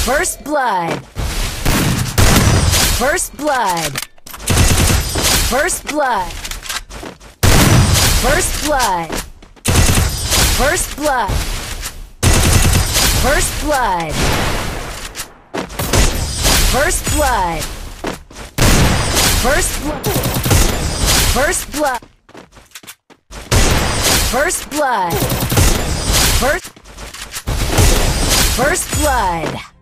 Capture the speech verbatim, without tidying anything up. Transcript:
First blood. First blood. First blood. First blood. First blood. First blood. First blood. First blood. First blood. First blood. First First blood.